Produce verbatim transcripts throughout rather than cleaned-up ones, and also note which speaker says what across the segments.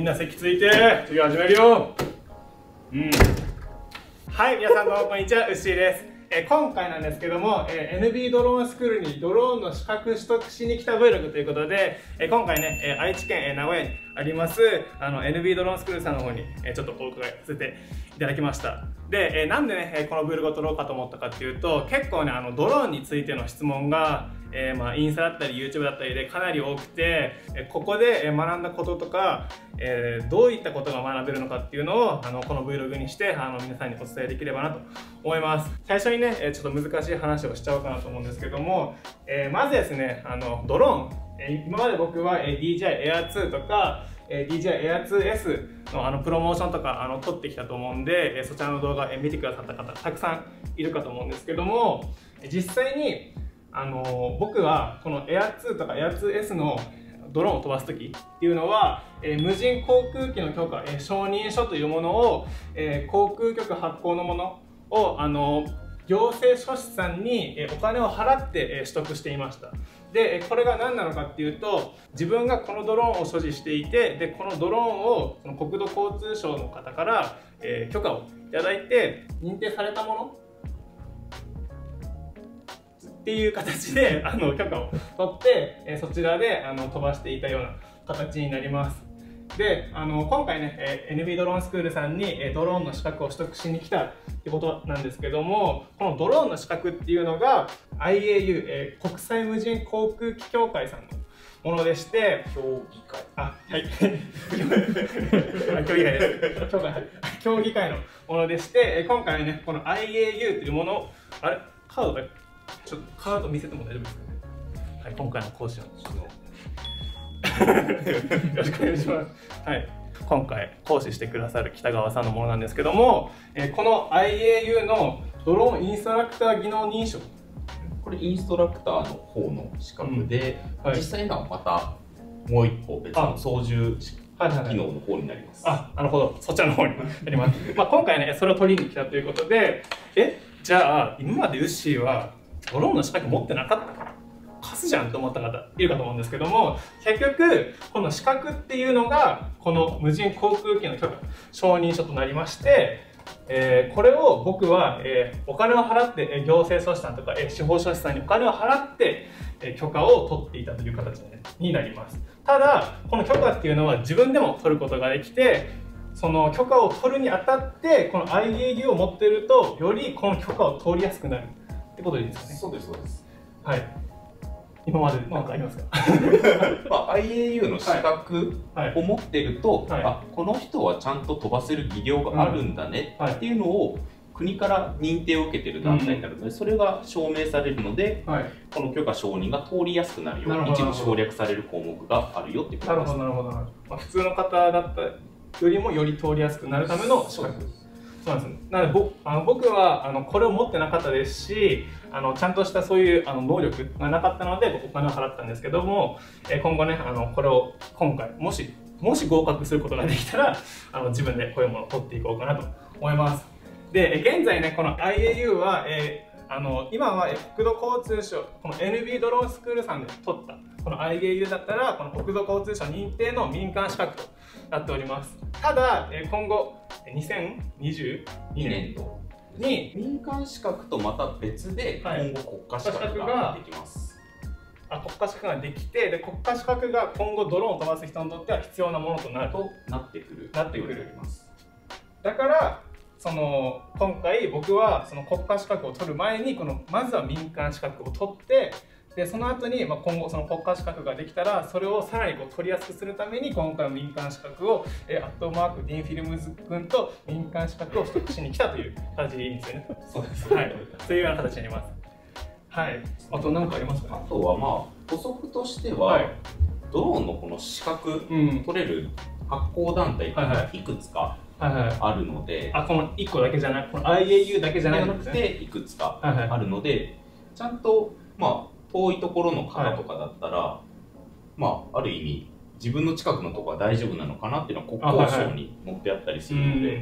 Speaker 1: みんな席ついて授業始めるよ。うん。はい、皆さんどうもこんにちは、うっしーです。えー、今回なんですけども、えー、エヌビー ドローンスクールにドローンの資格取得しに来た Vlog ということで、えー、今回ね、えー、愛知県、えー、名古屋にありますあの エヌビー ドローンスクールさんの方に、えー、ちょっとお伺いさせていただきました。で、えー、なんでね、この Vlog を撮ろうかと思ったかっていうと、結構ね、あのドローンについての質問がえーまあインスタだったり YouTube だったりでかなり多くて、えここで学んだこととか、えー、どういったことが学べるのかっていうのをあのこの Vlog にしてあの皆さんにお伝えできればなと思います。最初にねちょっと難しい話をしちゃおうかなと思うんですけども、えー、まずですねあのドローン、今まで僕は ディージェイ エアツー とか ディージェイ エアツーエス の, あのプロモーションとかあの撮ってきたと思うんで、そちらの動画見てくださった方たくさんいるかと思うんですけども、実際にあの僕はこの エアツー とか エアツーエス のドローンを飛ばす時っていうのは、えー、無人航空機の許可、えー、承認書というものを、えー、航空局発行のものをあの行政書士さんに、えー、お金を払って、えー、取得していました。でこれが何なのかっていうと、自分がこのドローンを所持していて、でこのドローンをその国土交通省の方から、えー、許可をいただいて認定されたものっていう形であの許可を取って、えー、そちらであの飛ばしていたような形になります。であの今回ね、えー、エヌビー ドローンスクールさんに、えー、ドローンの資格を取得しに来たってことなんですけども、このドローンの資格っていうのが アイエーユー、えー、国際無人航空機協会さんのものでして、
Speaker 2: 協議会、
Speaker 1: あ、はい協議会です協会協議会のものでして、今回ねこの アイエーユー というものを、あれカードだちょっとカード見せても大丈夫ですかね。はい、今回の講師のよろしくお願いします。はい、今回講師してくださる北川さんのものなんですけども、えー、この アイエーユー のドローンインストラクター技能認証、
Speaker 2: これインストラクターの方の資格で、うんはい、実際にはまたもう一個別の操縦技能の方になります。
Speaker 1: あ、なるほど、そちらの方になります。まあ今回ねそれを取りに来たということで、えじゃあ今までウッシーはドローンの資格持ってなかったからカスじゃんと思った方いるかと思うんですけども、結局この資格っていうのがこの無人航空機の許可承認書となりまして、えー、これを僕は、えー、お金を払って、えー、行政書士さんとか、えー、司法書士さんにお金を払って、えー、許可を取っていたという形になります。ただこの許可っていうのは自分でも取ることができて、その許可を取るにあたってこの アイエーユー を持っているとよりこの許可を通りやすくなるってことでいいですかね。
Speaker 2: そうですそうです。
Speaker 1: はい。今まで何かありますか。
Speaker 2: まあ アイエーユー の資格を持ってると、はいはい、あこの人はちゃんと飛ばせる技量があるんだねっていうのを国から認定を受けてる団体になるので、それが証明されるので、はい、この許可承認が通りやすくなるように一部省略される項目があるよっていうことです。
Speaker 1: なるほどなるほど。まあ、普通の方だったよりもより通りやすくなるための資格。そうなんです。なので僕あの僕はあのこれを持ってなかったですし、あのちゃんとしたそういうあの能力がなかったのでお金を払ったんですけども、え今後ねあのこれを今回もしもし合格することができたらあの自分でこういうものを取っていこうかなと思います。で現在ねこの アイエーユー は、えー、あの今は国土交通省この エヌビー ドローンスクールさんで取ったこの アイエーユー だったらこの国土交通省認定の民間資格となっております。ただ今後にせんにじゅうにねん度に
Speaker 2: 民間資格とまた別で今後国家資格ができます。
Speaker 1: あ、国家資格ができて、で国家資格が今後ドローンを飛ばす人にとっては必要なものとなる
Speaker 2: となってくる
Speaker 1: なってくるだからその今回僕はその国家資格を取る前にこのまずは民間資格を取って、でその後にまあ今後その国家資格ができたらそれをさらにこう取りやすくするために今回の民間資格をえアットマークディンフィルムズ君と民間資格を取得しに来たという形でいいんですよね。
Speaker 2: そうです。
Speaker 1: はい。そういうような形になります。はい。あと何かありますか。
Speaker 2: あとはまあ補足としては、はい、ドローンのこの資格、うん、取れる発行団体がいくつかあるので、
Speaker 1: あこのいっこだけじゃなく、この アイエーユー だけじゃなくて
Speaker 2: いくつかあるので、ちゃんとまあ遠いところの方とかだったら、はい、まあある意味自分の近くのところは大丈夫なのかなっていうのは国交省に載ってあったりするので、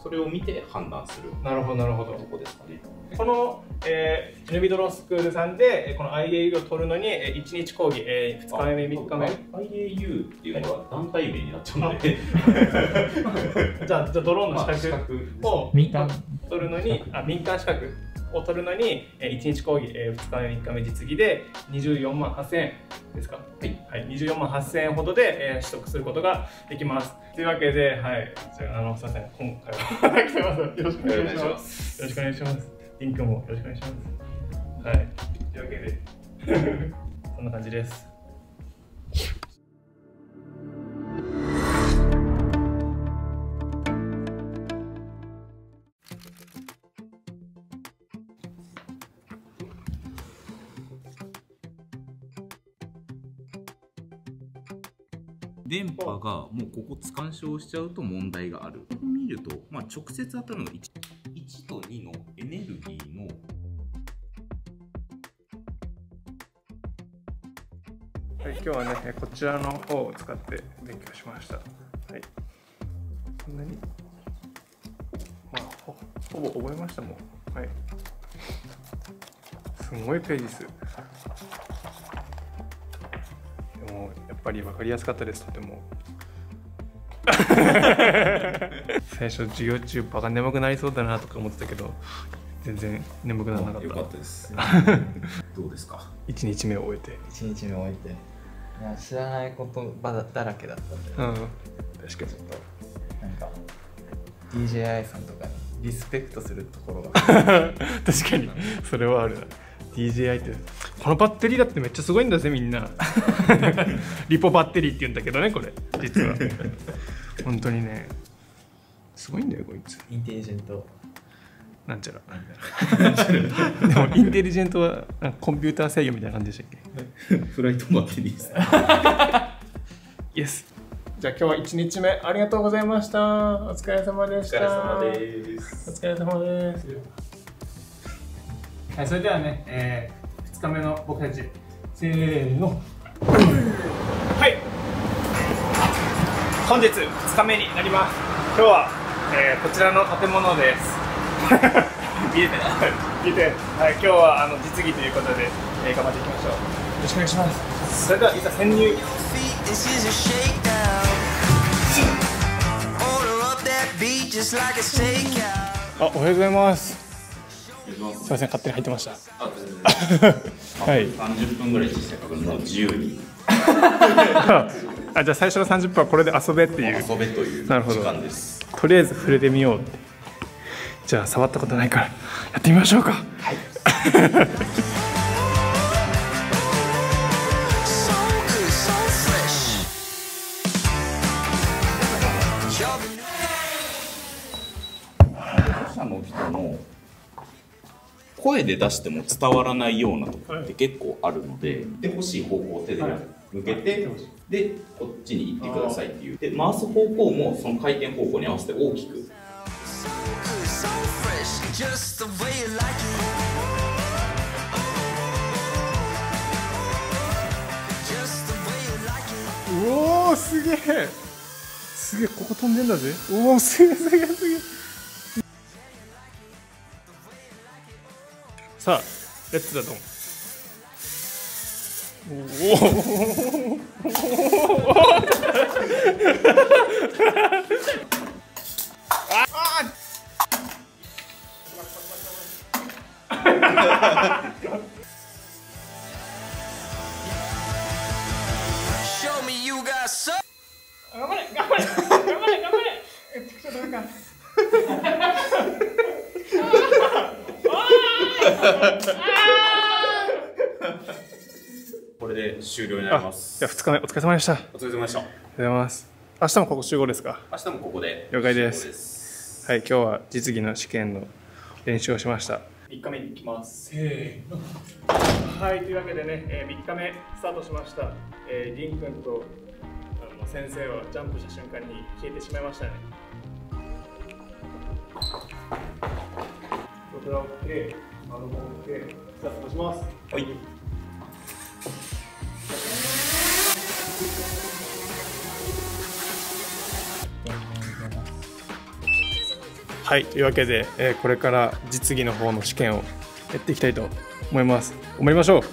Speaker 2: それを見て判断する。
Speaker 1: なるほどなるほど。
Speaker 2: とこですかね。
Speaker 1: この、えー、エヌビー ドローンスクールさんでこの アイエーユー を取るのにいちにち講義、えー、ふつかめみっかめ
Speaker 2: アイエーユー っていうのは団体名になっちゃうので
Speaker 1: じゃあドローンの資格を
Speaker 3: 民間
Speaker 1: 取るのにあ民間資格を取るのにいちにち講義、えー、ふつかめみっかめ実技でにじゅうよんまんはっせんえんですか。はい、はい、にじゅうよんまんはっせんえんほどで、えー、取得することができます。というわけで、はい、じゃあ、あのすみません、今回は来てます。よろしくお願いします。よろしくお願いします。リンクもよろしくお願いします。はい、というわけでそんな感じです。
Speaker 2: 電波がもうここ干渉しちゃうと問題がある。ここ見ると、まあ、直接当たるのが 1, いちとにのエネルギーの
Speaker 1: はい、今日はねこちらの方を使って勉強しました。はい、こんなにまあ ほ, ほぼ覚えましたもん。はい、すごいページ数。でもやっぱり分かりやすかったです。とても最初授業中バカ眠くなりそうだなとか思ってたけど全然眠くならなかった。
Speaker 2: よかったです。どうですか。
Speaker 1: いちにちめを終えて。
Speaker 3: いちにちめを終えて、いや知らない言葉だらけだったんで、うん、
Speaker 1: 確かにちょっ
Speaker 3: となんか ディージェーアイ さんとかにリスペクトするところが
Speaker 1: 確かにそれはあるな。 ディージェーアイ ってこのバッテリーだってめっちゃすごいんだぜみんなリポバッテリーって言うんだけどねこれ実は本当にねすごいんだよこいつ。
Speaker 3: インテリジェント
Speaker 1: なんちゃらでもインテリジェントはコンピューター制御みたいな感じでしたっ
Speaker 2: けフライトバッテリーです
Speaker 1: イエス。じゃあ今日はいちにちめありがとうございました。お疲れ様でした。
Speaker 2: お疲れ様です。
Speaker 1: お疲れ様です。はい、それではね、えー、ふつかめの僕たちせーのはい、本日ふつかめになります。今日は、えー、こちらの建物です見えて見えて、はい、今日はあの実技ということで、えー、頑張っていきましょう。よろしくお願いします。それではいざ潜入。あ、おはようございます。すみません、勝手に入ってました。はい。
Speaker 2: さんじゅっぷんぐらいしてたからもう自由に。
Speaker 1: あ、じゃあ最初のさんじゅっぷんはこれで遊べっていう。
Speaker 2: 遊べという時間です。
Speaker 1: とりあえず触れてみようって。じゃあ触ったことないからやってみましょうか。はい。
Speaker 2: の人の声で出しても伝わらないようなところって結構あるので、で欲しい方向を手で向けて、でこっちに行ってくださいっていう、で回す方向もその回転方向に合わせて大きく。
Speaker 1: うおー、すげえすげえ、ここ飛んでんだぜ。おお、すげえすげえすげえ。さあ、レッツだドン。おお頑張れ頑張れ頑張れ頑張れ。え、ちょっとダメか。
Speaker 2: これで終了になります。
Speaker 1: じゃあふつかめお疲れ様でした。
Speaker 2: お疲れ様でした。あり
Speaker 1: がとうございます。明日もここ集合ですか？
Speaker 2: 明日もここで。
Speaker 1: 了解です。はい、今日は実技の試験の練習をしました。みっかめに行きます。せーの。はい、というわけでね、えー、みっかめスタートしました。えー、リン君とあの先生はジャンプした瞬間に消えてしまいましたね。こちらを OK、あの OK、スタートします。
Speaker 2: はい。
Speaker 1: はい、というわけで、えー、これから実技の方の試験をやっていきたいと思います。頑張りましょう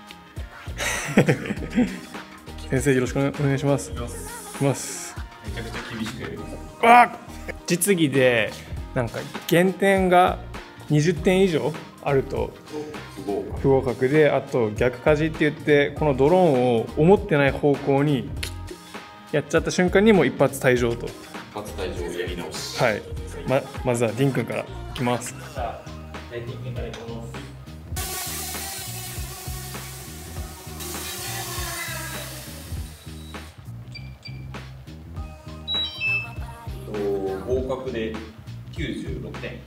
Speaker 1: 先生よろしくお願いします。ます。
Speaker 2: めちゃくちゃ厳しくやります。
Speaker 1: あ、実技でなんか減点がにじゅってん以上あると不合格で、あと逆かじって言ってこのドローンを思ってない方向にやっちゃった瞬間にもう一発退場と。
Speaker 2: 一発退場やり直し。
Speaker 1: はい。ままずはディン君からいきます。
Speaker 3: じゃあディン君からいきます。
Speaker 2: 合格できゅうじゅうろくてん。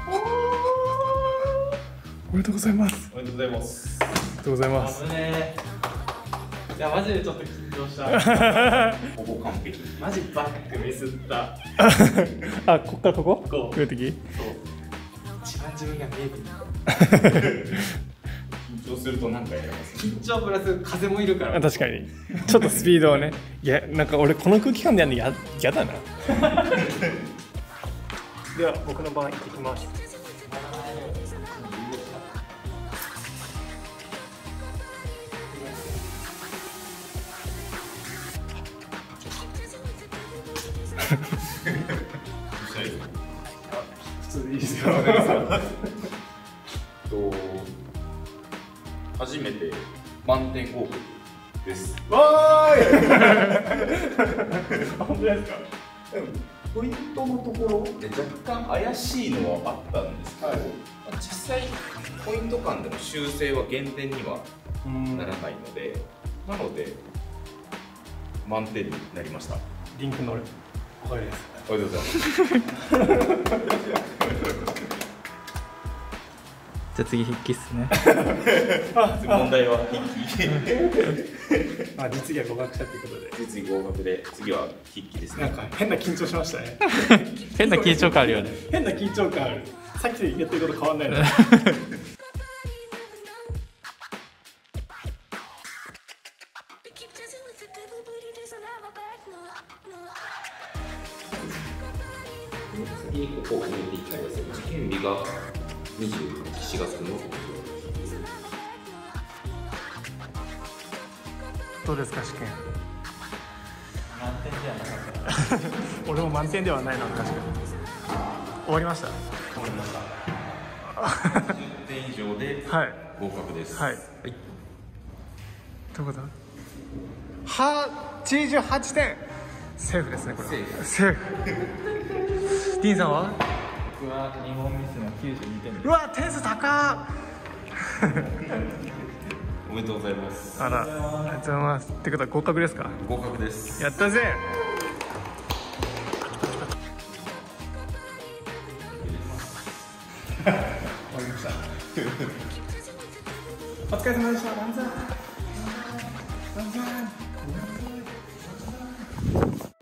Speaker 1: おめでとうございます。
Speaker 2: おめでとうございます。
Speaker 1: おめでとうございます。
Speaker 3: 危ねー。いやマジでちょっと緊張した。
Speaker 2: ほぼ完璧。
Speaker 3: マジバックミスった。
Speaker 1: あ、こっからここ？
Speaker 3: こう。
Speaker 1: 来る時？
Speaker 3: そう。一番自分が見えてる。
Speaker 2: 緊張するとなんかやります。
Speaker 3: 緊張プラス風もいるから。
Speaker 1: 確かに。ちょっとスピードをね。いや、なんか俺この空気感でやるのややだな。では僕の番行ってきます。普通でいいですよ。
Speaker 2: と初めて満点合格です。
Speaker 1: わーい。本当ですか？
Speaker 2: ポイントのところで若干怪しいのはあったんですけど、はい、実際ポイント間での修正は減点にはならないので、なので満点になりました。
Speaker 1: リンクのおかげです。
Speaker 2: おめでとうございます。
Speaker 3: じゃあ次筆記っすね。
Speaker 2: 問題は筆記。
Speaker 1: あ、実技は合格したということで。
Speaker 2: 実技合格で次は筆記ですね。
Speaker 1: なんか変な緊張しましたね。
Speaker 3: 変な緊張感あるよね。
Speaker 1: 変な緊張感ある。さっきとやってること変わんないの。
Speaker 2: 次にここを決めていきたいです。受験日がにじゅうしがつの
Speaker 1: どうですか試験？
Speaker 3: 満点ではなかった。
Speaker 1: 俺も満点ではないな、確かに。終わりました。
Speaker 2: 終わりました。じゅってん以上で合格です。
Speaker 1: はい。はい。どういうこと？はちじゅうはちてん。セーフですねこれは。セーフ。セーフ。ディーンさんは？
Speaker 3: 僕はに問ミスのきゅうじゅうにてんです。
Speaker 1: うわ、点数高っ。
Speaker 2: おめでとうございます。
Speaker 1: あら、ありがとうございます。ってことは合格ですか？
Speaker 2: 合格です。
Speaker 1: やったぜ。終わりました。お疲れ様でした。万歳。万歳。万歳。